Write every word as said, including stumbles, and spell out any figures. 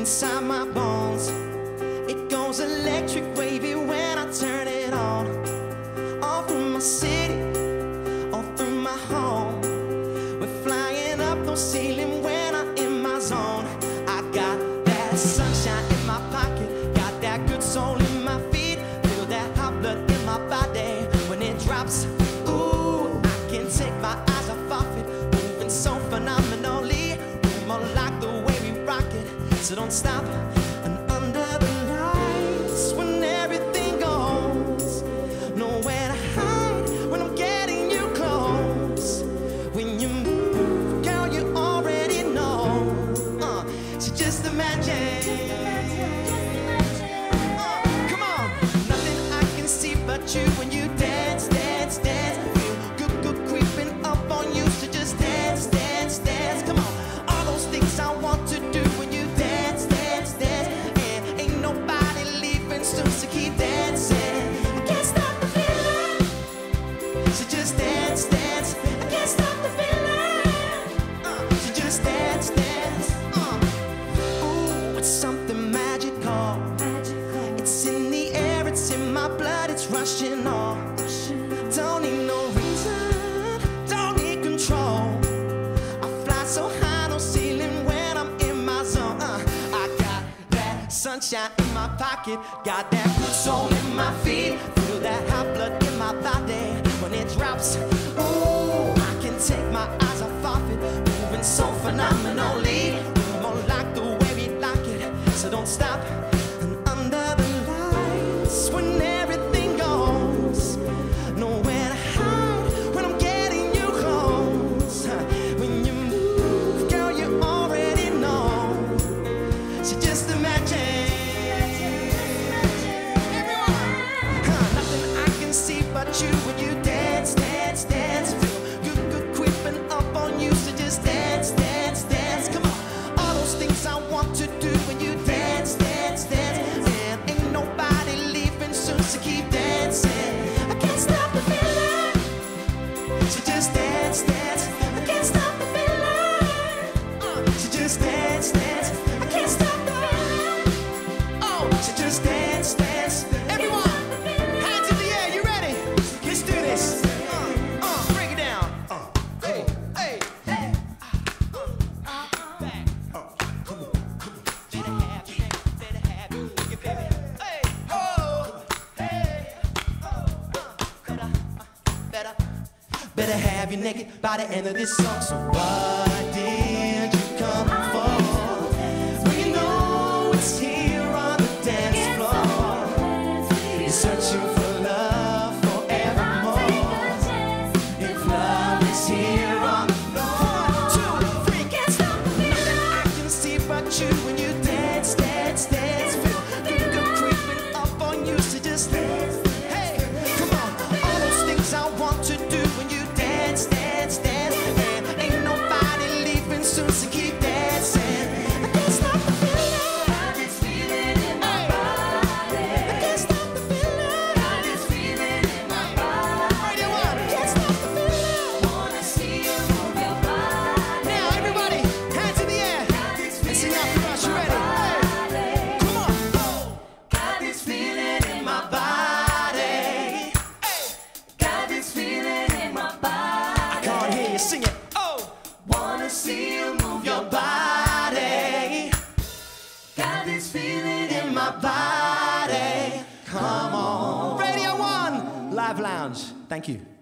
inside my bones. It goes electric wavy when I turn it on. All through my city, all through my home. We're flying up no ceiling when I'm in my zone. I got that sunshine in my pocket, got that good soul in my feet. Feel that hot blood in my body when it drops. Ooh, I can't take my eyes off of it, moving so phenomenally. We're more like the way we rock it, so don't stop. And under the lights, when everything goes, nowhere to hide when I'm getting you close. When you move, girl, you already know. Uh, so just imagine. Uh, come on, nothing I can see but you when you dance, dance, dance. Feel good, good creeping up on you, so just dance, dance, dance. Come on, all those things I want to do when you dance, dance, dance. And ain't nobody leaving soon, so keep dancing. I can't stop the feeling, so just dance, dance. I can't stop the feeling, uh, so just dance, dance. Uh. Ooh, it's something magical. It's in the air, it's in my blood, it's rushing on. Don't need no reason, don't need control. I fly so high, no ceiling when I'm in my zone. Uh, I got that sunshine in my pocket, got that good soul in my feet. Feel that hot blood in my body when it drops. Ooh, I can take my eyes off of it, moving so phenomenally. We're more like the way we like it, so don't stop. And under the lights, when everything goes, nowhere to hide when I'm getting you close. When you move, girl, you already know. So just imagine. Huh, nothing I can see but you when you dance, dance, dance. Feel good, good creeping up on you, so just dance, dance, dance. Come on, all those things I want to do when you dance, dance, dance. And ain't nobody leaving soon, so keep dancing. I can't stop the feeling, so just dance, dance. I can't stop the feeling, uh, so just dance, dance. I can't stop the feeling, oh, so just dance, dance. Everyone, hands in the air, you ready? Let's do this. Uh, uh, break it down. Uh, hey, hey, hey. Uh, uh, back. Uh, come on, come on. Better have you, better have you, you baby. Hey, oh, hey, oh, uh, better, uh, better, better have you naked by the end of this song. So what did you come for? Well, you know it's here on the dance floor. You're searching for love forevermore. If love is here on the floor. One, two, three, can't stop the feeling. Nothing I can see but you when you dance, dance, dance. Feel good, good creeping up on you, so just dance. Hey, come on, all those things I want to do when you dance, dance, dance. And ain't nobody leaving soon, so keep dancing. I can't stop the feeling. Got this feeling in my body. I can't stop the feeling. Got this feeling in my body. Radio one, can't stop the feeling. Wanna see you move your body. Now everybody, hands in the air. Got this And sing out feeling for us, in you my ready? Hey, body. come on. Oh. Got this feeling in my body. Got this feeling in my body. I can't hear you sing it. Oh, Wanna see you move your your body Got this feeling in my body. Come on. Radio one, Live Lounge. Thank you.